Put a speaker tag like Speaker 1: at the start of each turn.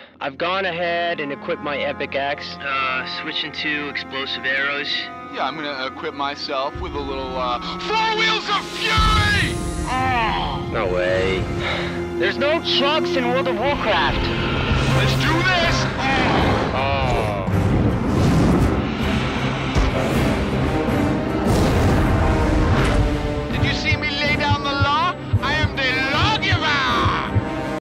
Speaker 1: I've gone ahead and equipped my epic axe.
Speaker 2: Switching to explosive arrows.
Speaker 3: Yeah, I'm gonna equip myself with a little, 4 Wheels of Fury! Oh!
Speaker 1: No way. There's no trucks in World of Warcraft.
Speaker 3: Let's do this! Oh!
Speaker 1: Oh.